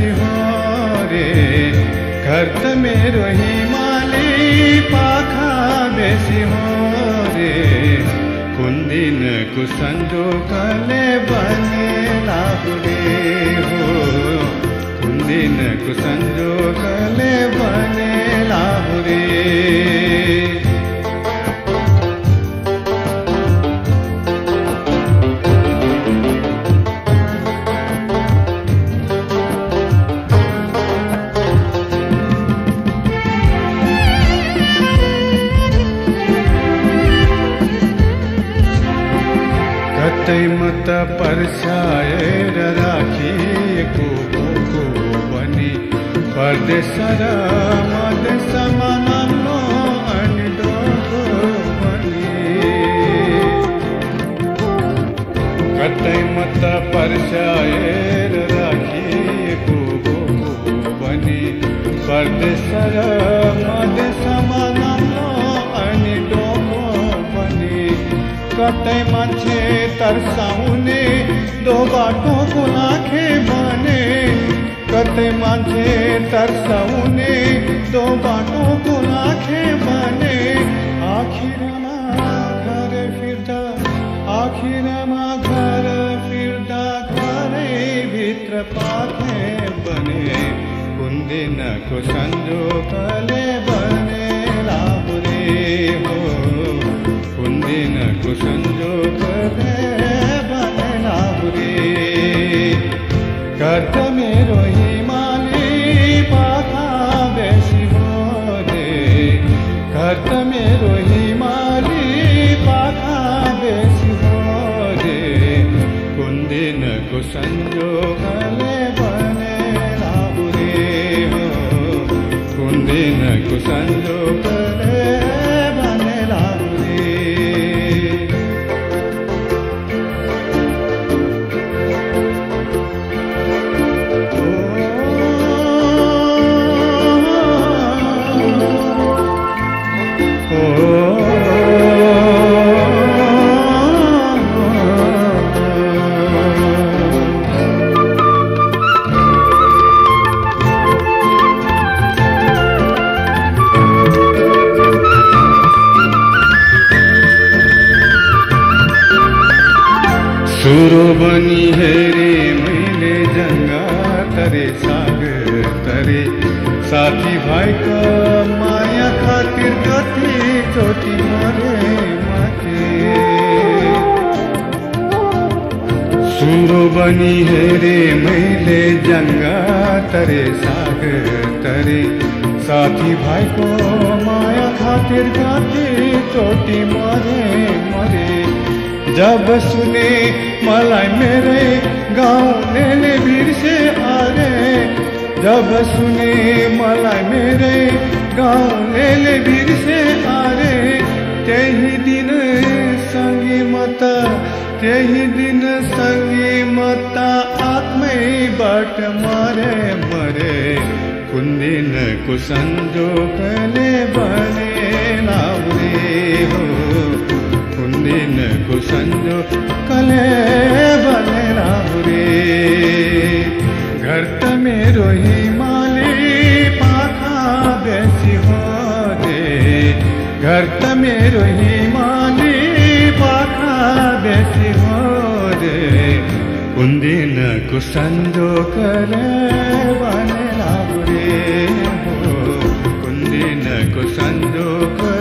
बेसी हो रे घर त मेरो हिमाली पाखा बेसी हो रे कुन दिनको संजोगले बने लाहुरे हो कुन दिनको संजोगले बने लाहुरे मत पर्स्याएर राखिएको भोको पनि परदेश र मधेसमा नाम्लो अनि डोको पनि कतै मत पर्स्याएर राखिएको भोको पनि परदेश र मधेसमा नाम्लो अनि डोको पनि कतै मान्छे तर्साउने दो बाटोको लाखे बने कतै मान्छे तर्साउने दो बाटोको लाखे बने आखिरमा घर फिर्दा घरै भित्र पाखे बने कुन दिनको संजोगले बने लाहुरे हो कुन दिनको संजोगले बने लाहुरे घर त मेरो हिमाली पाखा बेसी हो रे घर त मेरो हिमाली पाखा बेसी हो रे कुन दिनको संजोगले बने लाहुरे हो कुन दिनको संजोगले बने लाहुरे सुरो बनी हेरे मैले जङ्गा तरे सागर तरे साथी भाइको माया खातिर कति चोटी मरे माथे सुरो बनी हेरे मैले जङ्गा तरे सागर तरे साथी भाइको माया खातिर कति चोटी मरे मरे जब सुने मलाई मेरे गाउँले बिर्से आरे जब सुने मलाई मेरे गाउँले बिर्से आरे त्यही दिन सँगै मत आत्मैबाट मरे मरे कुन दिनको संजोगले बने लाहुरे हो कुन दिनको संजोगले बने लाहुरे घर त मेरो हिमाली पाखा बेसी हो रे घर त मेरो हिमाली पाखा बेसी हो रे कुन दिनको संजोगले बने लाहुरे हो कुन दिनको संजोग